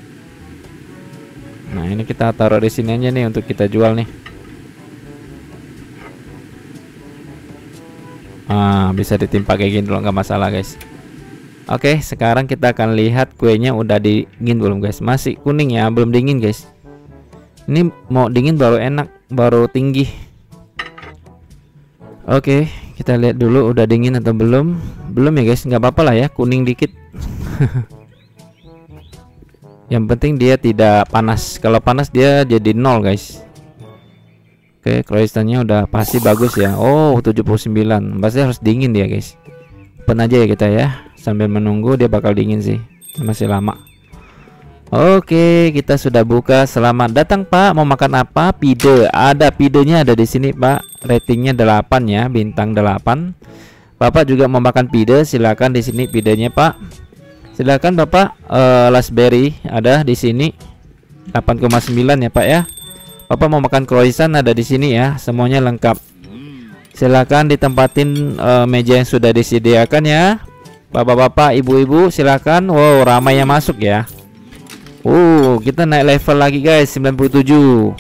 Nah, ini kita taruh di sini aja nih untuk kita jual nih. Bisa ditimpa kayak gini dulu, nggak masalah guys. Oke, sekarang kita akan lihat kuenya udah dingin belum guys. Masih kuning ya, belum dingin guys. Ini mau dingin baru enak, baru tinggi. Oke, kita lihat dulu udah dingin atau belum. Belum ya guys, nggak apa-apa lah ya, kuning dikit. Yang penting dia tidak panas. Kalau panas dia jadi 0 guys. Oke, croissantnya udah pasti bagus ya. Oh, 79. Pasti harus dingin dia guys. Open aja ya kita ya, sambil menunggu dia bakal dingin sih. Masih lama. Oke, kita sudah buka. Selamat datang Pak. Mau makan apa? Pide. Ada pidenya, ada di sini Pak. Ratingnya 8 ya, bintang 8. Bapak juga mau makan pide, silakan di sini pidenya Pak. Silakan Bapak. Raspberry ada di sini 8,9 ya Pak ya. Bapak mau makan croissant ada di sini ya, semuanya lengkap. Silakan ditempatin meja yang sudah disediakan ya. Bapak-bapak, ibu-ibu silakan. Wow, ramai yang masuk ya. Kita naik level lagi guys, 97.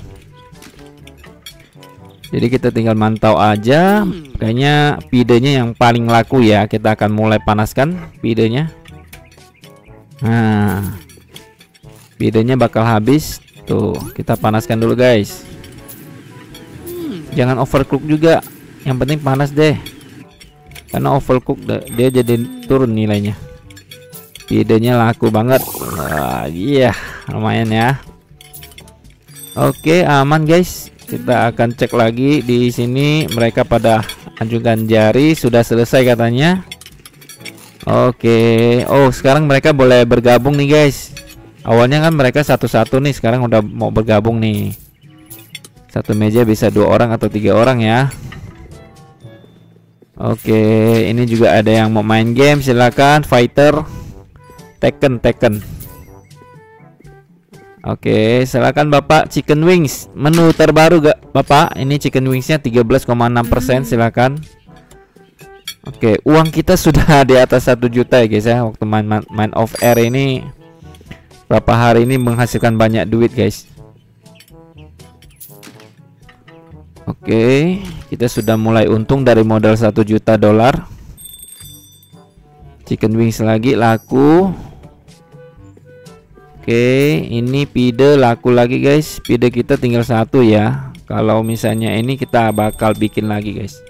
Jadi kita tinggal mantau aja. Kayaknya pidenya yang paling laku ya. Kita akan mulai panaskan pidenya. Nah, pidenya bakal habis. Tuh, kita panaskan dulu guys. Jangan overcook juga. Yang penting panas deh. Karena overcook dia jadi turun nilainya. Pidenya laku banget. Iya, lumayan ya. Oke, aman guys. Kita akan cek lagi di sini. Mereka pada anjungkan jari. Sudah selesai katanya. Oke. Oh, sekarang mereka boleh bergabung nih guys. Awalnya kan mereka satu-satu nih. Sekarang udah mau bergabung nih. Satu meja bisa 2 orang atau 3 orang ya. Oke, ini juga ada yang mau main game. Silakan fighter. Tekken. Oke, silakan Bapak. Chicken wings, menu terbaru gak Bapak? Ini chicken wingsnya 13,6%. Silakan. Oke, uang kita sudah di atas 1 juta ya guys ya. Waktu main off air ini, berapa hari ini menghasilkan banyak duit guys. Oke, kita sudah mulai untung dari modal 1 juta dolar. Chicken wings lagi laku. Oke, ini pide laku lagi guys. Pide kita tinggal 1 ya. Kalau misalnya ini kita bakal bikin lagi guys.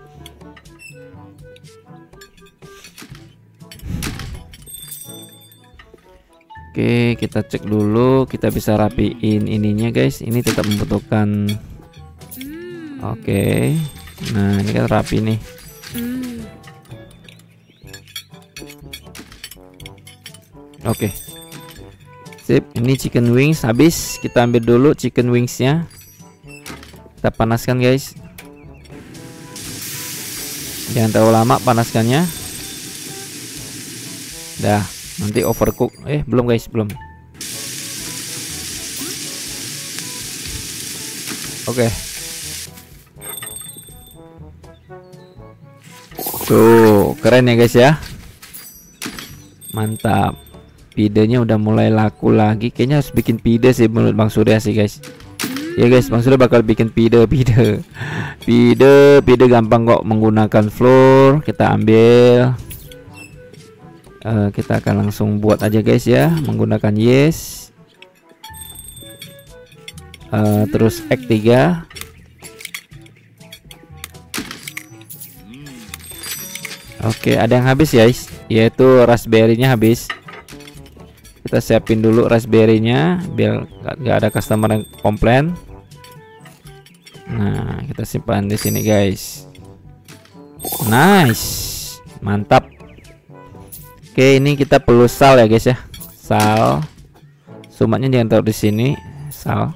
Oke, kita cek dulu. Kita bisa rapiin ininya guys. Ini tetap membutuhkan. Oke, nah ini kan rapi nih. Oke, sip. Ini chicken wings habis. Kita ambil dulu chicken wingsnya. Kita panaskan guys. Jangan terlalu lama panaskannya. Dah, nanti overcook. Belum guys, belum. Oke. Tuh, keren ya guys ya. Mantap. pidenya udah mulai laku lagi. Kayaknya harus bikin pide sih menurut Bang Surya sih guys. Ya guys, Bang Surya bakal bikin pide gampang kok menggunakan floor. Kita ambil, kita akan langsung buat aja guys ya, menggunakan yes. Terus X3. Oke, ada yang habis guys, yaitu raspberry-nya habis. Kita siapin dulu raspberry-nya biar nggak ada customer yang komplain. Nah, kita simpan di sini guys. Nice, mantap. Oke, ini kita perlu sal ya guys ya. Sal, sumatnya jangan taruh di sini. Sal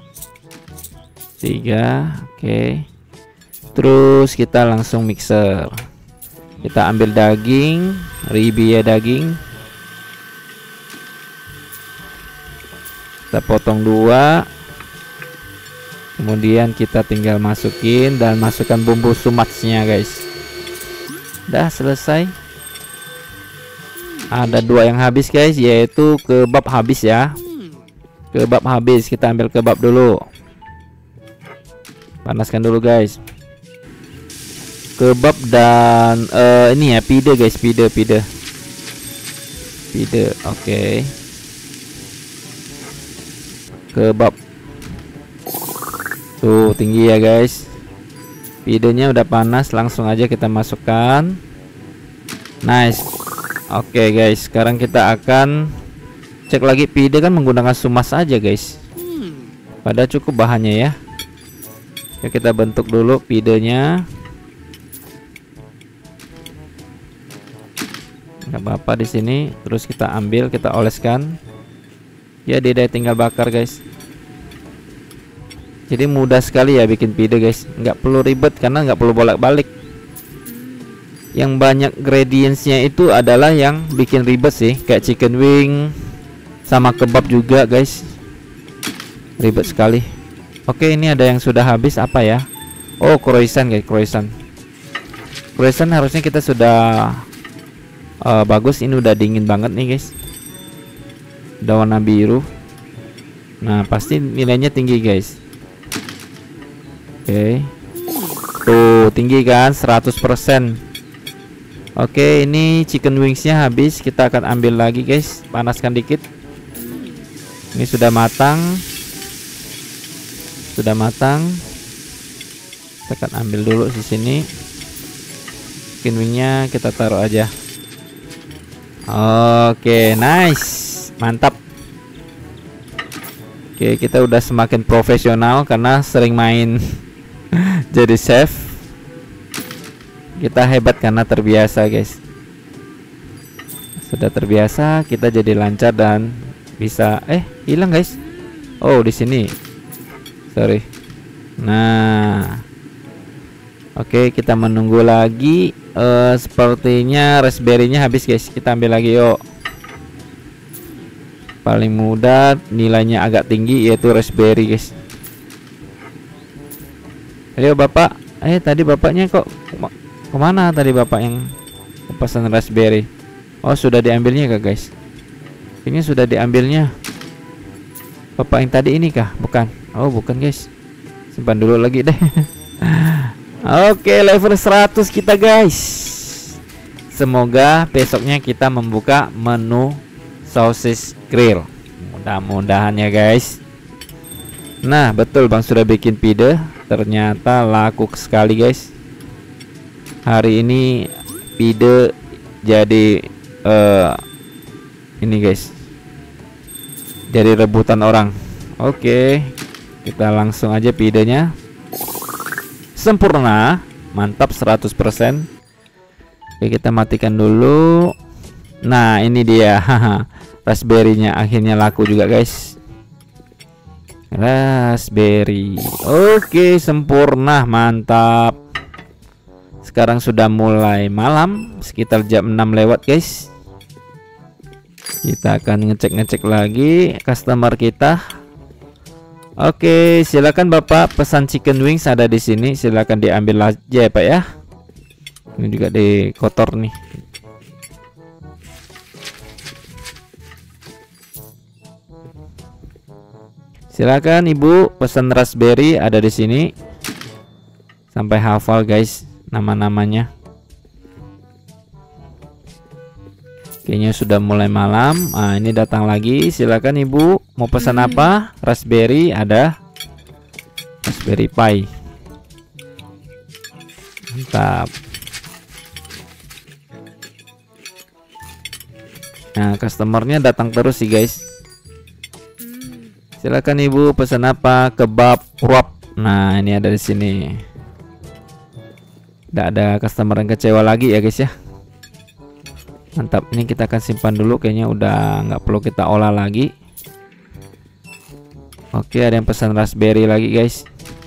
3. Oke, terus kita langsung mixer. Kita ambil daging, ribeye daging. Kita potong 2. Kemudian kita tinggal masukin dan masukkan bumbu sumatsnya guys. Udah selesai. Ada 2 yang habis guys, yaitu kebab habis ya. Kebab habis, kita ambil kebab dulu. Panaskan dulu guys. Kebab dan ini ya pide guys, pide. Oke. Kebab tuh tinggi ya guys. Pidenya udah panas, langsung aja kita masukkan. Nice. Oke guys, sekarang kita akan cek lagi. Pide kan menggunakan sumas aja guys, padahal cukup bahannya ya. Oke, kita bentuk dulu pidenya. Nggak apa-apa di sini. Terus kita ambil, kita oleskan. Ya, dia tinggal bakar guys. Jadi mudah sekali ya bikin pide guys. Nggak perlu ribet karena nggak perlu bolak-balik. Yang banyak ingredientsnya itu adalah yang bikin ribet sih, kayak chicken wing sama kebab juga guys. Ribet sekali. Oke, ini ada yang sudah habis apa ya? Oh, croissant guys, croissant. Croissant harusnya kita sudah bagus. Ini udah dingin banget nih guys, udah warna biru. Nah, pasti nilainya tinggi guys. Oke, tuh tinggi kan, 100%. Oke, ini chicken wingsnya habis. Kita akan ambil lagi guys, panaskan dikit. Ini sudah matang, sudah matang. Kita akan ambil dulu di sini. Chicken wingnya kita taruh aja. Oke, nice, mantap. Oke, kita udah semakin profesional karena sering main jadi chef. Kita hebat karena terbiasa guys. Sudah terbiasa, kita jadi lancar dan bisa. Hilang guys. Oh, di sini. Sorry. Nah, oke, kita menunggu lagi. Sepertinya raspberry-nya habis guys. Kita ambil lagi yuk. Paling mudah, nilainya agak tinggi, yaitu raspberry guys. Ayo bapak. Tadi bapaknya kok kemana tadi bapak yang pesan raspberry? Oh, sudah diambilnya kah guys? Ini sudah diambilnya. Bapak yang tadi ini kah? Bukan. Oh, bukan guys. Simpan dulu lagi deh. Oke, level 100 kita guys. Semoga besoknya kita membuka menu sosis grill. Mudah-mudahan ya guys. Nah, betul Bang sudah bikin pide. Ternyata laku sekali guys. Hari ini pide jadi ini guys, jadi rebutan orang. Oke, kita langsung aja pidenya. Sempurna, mantap 100%. Oke, kita matikan dulu. Nah, ini dia. Raspberry-nya akhirnya laku juga guys. Raspberry. Oke, sempurna, mantap. Sekarang sudah mulai malam, sekitar jam 6 lewat guys. Kita akan ngecek lagi customer kita. Oke, silakan Bapak, pesan chicken wings ada di sini. Silakan diambil aja ya Pak ya. Ini juga di kotor nih. Silakan Ibu pesan raspberry, ada di sini. Sampai hafal guys nama-namanya. Kayaknya sudah mulai malam. Nah, ini datang lagi. Silakan Ibu mau pesan apa? Raspberry, ada Raspberry Pi. Mantap. Nah, customernya datang terus sih guys. Silakan Ibu pesan apa? Kebab wrap. Nah, ini ada di sini. Tidak ada customer yang kecewa lagi ya guys ya. Mantap. Ini kita akan simpan dulu. Kayaknya udah nggak perlu kita olah lagi. Oke, ada yang pesan raspberry lagi guys.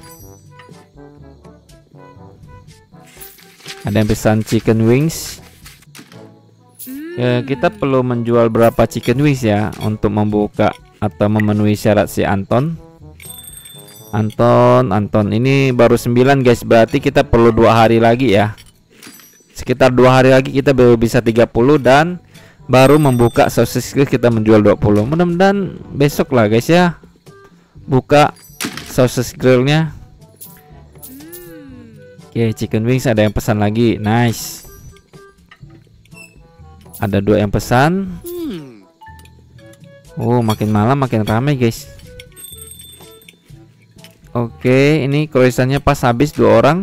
Ada yang pesan chicken wings. Kita perlu menjual berapa chicken wings ya untuk membuka atau memenuhi syarat si Anton. Anton ini baru 9 guys, berarti kita perlu 2 hari lagi ya. Sekitar 2 hari lagi kita baru bisa 30 dan baru membuka sosis grill kita menjual 20. Mudah-mudahan besok lah guys ya buka sosis grillnya. Oke, chicken wings ada yang pesan lagi. Nice. Ada 2 yang pesan. Oh, makin malam makin ramai guys. Oke, ini croissantnya pas habis 2 orang.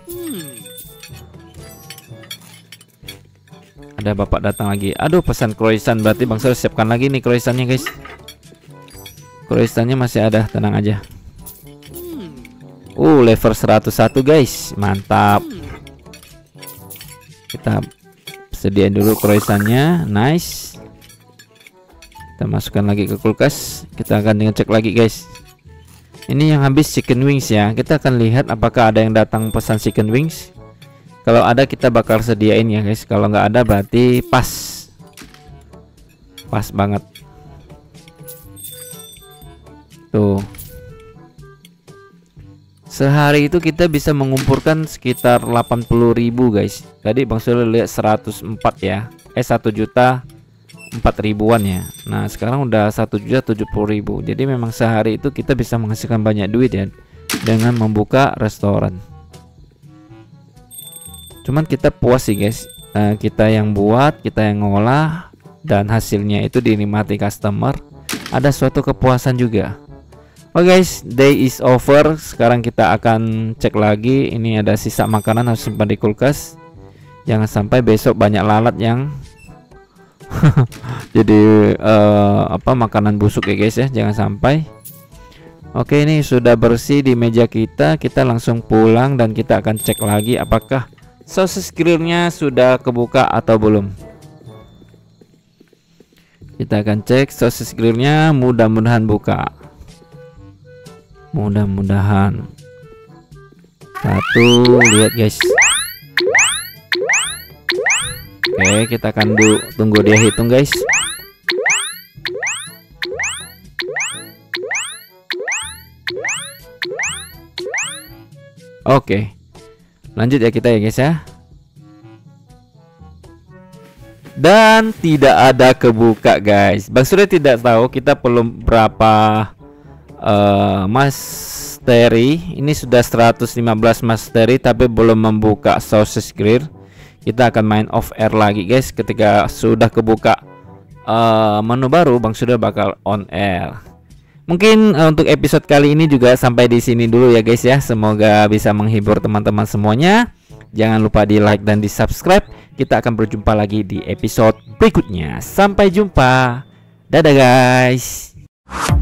Ada bapak datang lagi. Aduh, pesan croissant, berarti Bang Sur siapkan lagi nih croissantnya guys. Croissantnya masih ada, tenang aja. Level 101 guys, mantap. Kita sediain dulu croissantnya. Nice. Kita masukkan lagi ke kulkas. Kita akan ngecek lagi guys. Ini yang habis chicken wings ya. Kita akan lihat apakah ada yang datang pesan chicken wings. Kalau ada kita bakal sediain ya guys. Kalau nggak ada berarti pas. Pas banget. Tuh. Sehari itu kita bisa mengumpulkan sekitar 80.000 guys. Tadi Bang Sul lihat 104 ya. 1 juta 4 ribuan ya. Nah sekarang udah 1.070.000. Jadi memang sehari itu kita bisa menghasilkan banyak duit ya dengan membuka restoran. Cuman kita puas sih guys. Kita yang buat, kita yang ngolah, dan hasilnya itu dinikmati customer. Ada suatu kepuasan juga. Oke guys, day is over. Sekarang kita akan cek lagi. Ini ada sisa makanan harus simpan di kulkas. Jangan sampai besok banyak lalat yang jadi makanan busuk ya guys ya. Jangan sampai. Oke, ini sudah bersih di meja kita. Kita langsung pulang dan kita akan cek lagi apakah sosis grillnya sudah kebuka atau belum. Kita akan cek sosis grillnya, mudah-mudahan buka. Mudah-mudahan. Satu, lihat guys. Oke, kita akan tunggu dia hitung guys. Oke, lanjut ya kita ya guys ya. Dan tidak ada kebuka guys. Bang Surya tidak tahu kita perlu berapa masteri. Ini sudah 115 masteri tapi belum membuka sosis grill. Kita akan main off air lagi guys. Ketika sudah kebuka menu baru, Bang Surya bakal on air. Mungkin untuk episode kali ini juga sampai di sini dulu ya guys ya. Semoga bisa menghibur teman-teman semuanya. Jangan lupa di like dan di subscribe. Kita akan berjumpa lagi di episode berikutnya. Sampai jumpa. Dadah guys.